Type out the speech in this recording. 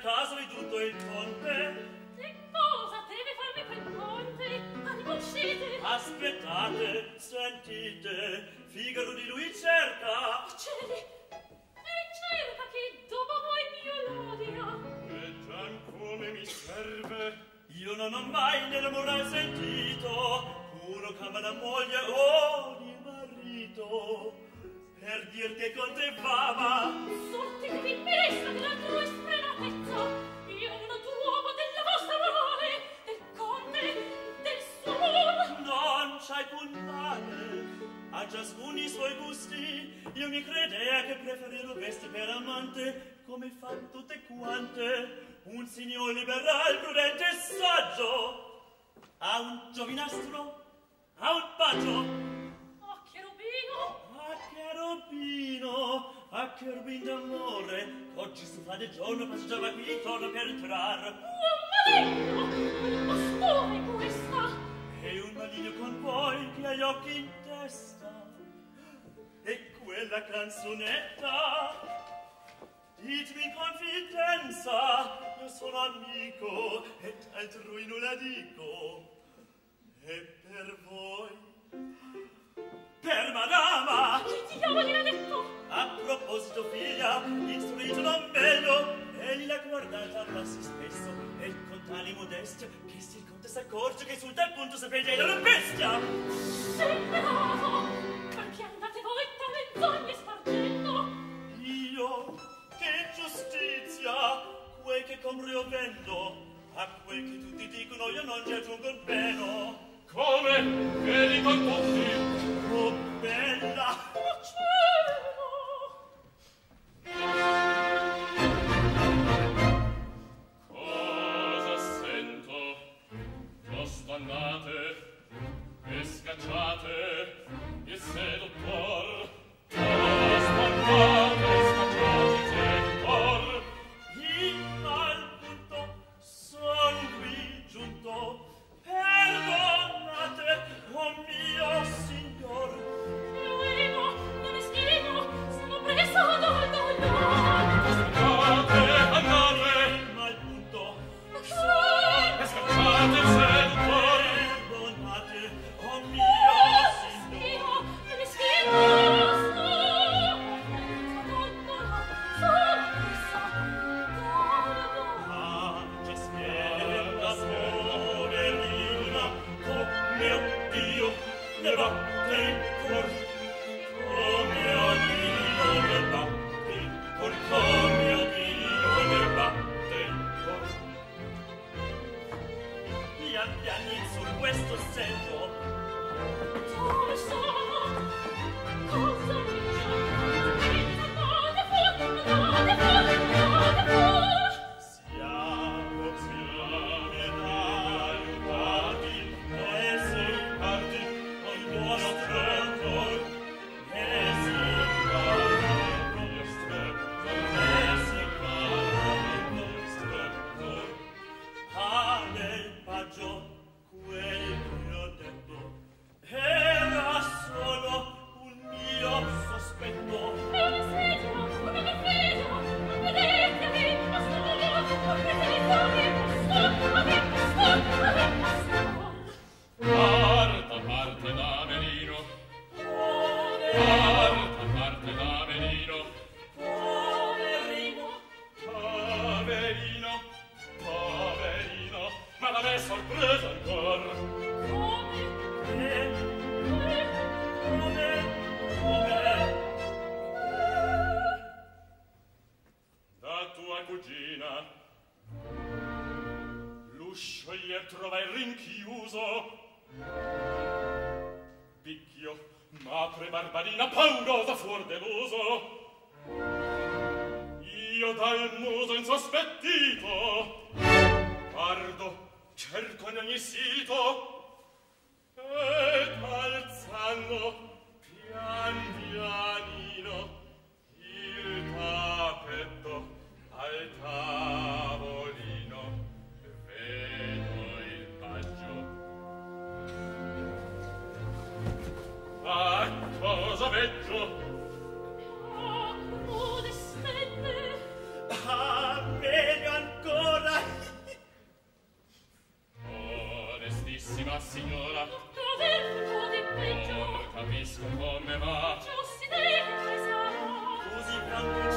casa veduto il conte. Che cosa deve farmi quel conte? Animo uscite! Aspettate, sentite, Figaro di lui cerca. Cieli! E cerca che dopo voi mio l'odia. E già come mi serve? Io non ho mai nell'amore sentito, puro come la moglie o di marito, per dir che conte fama. Sorte che vi pesta della tua estrematezza. Io non ho duomo della vostra morale, del conte, del suo amor. Non c'hai pun male, a ciascun i suoi gusti. Io mi credea che preferirlo veste per amante, come fan tutte quante. Un signor liberal, prudente e saggio, ha un giovinastro, ha un paggio. Ah, cherubino! Ah, cherubino, ah, cherubin d'amore, oggi si fa di giorno, passeggiava qui, torna per entrar. Un maligno! Costui questa! E un maligno con voi che ha gli occhi in testa. E quella canzonetta, ditemi in confidenza, io sono amico e altrui non la dico. E per voi, per madama, Che diavoli l'ha detto? a proposito figlia, istruito non meglio, egli l'ha guardata quasi spesso, e con tale modestia che se il conte s'accorge che sul tal punto sapete è una bestia. Sei bravo! Perché andate voi tale menzogne spargendo? Io, che giustizia, quel che compro vendo, a quel che tutti dicono io non ci aggiungo il meno. Come? Vedi con tutti? Oh, bella! Oh, cielo! Cosa sento? Ostannate e scacciate il seduttor. Ostannate e scacciate il seduttor. In tal punto son qui giunto. Perdonate, oh mio signor. Luego, non è schifo, sono preso dal dolore. Andate, andate. In mal punto E scacciate il seduttor. perdonate, oh mio signor. Non è schifo, sono Ah, già spiega, poverina, oh mio Dio, le batte il cor. Oh mio Dio, le batte il cor. Oh mio Dio, le batte il cor. Pian pianino su questo seggio, dove sono? Cosa dice? Andate fuori, andate fuori, andate fuori! siamo aiutati, e si parti con buono stretto, e si parti con lo stretto, e si parti con lo stretto. Ah, nel paggio quel che ho detto era solo un mio sospetto. È una sedia, una difesa, non vedete che basta, non vedete che basta. Parta, parte da Melino. Parta, parte da Melino. Poverino, Poverino, poverino, ma la me sorpresa ancor. Come? Da tua cugina l'uscio ier trovai rinchiuso. Picchio, m'apre barbarina paurosa fuor deluso. Io dal muso insospettito guardo, cerco in ogni sito ed alzando pian pianino il tappeto al tavolino vedo il paggio. Ma cosa veggio? Oh, stelle! ah, meglio signora. Dov'è di peggio? Non capisco come va. Giusti dei che sarà. Così franco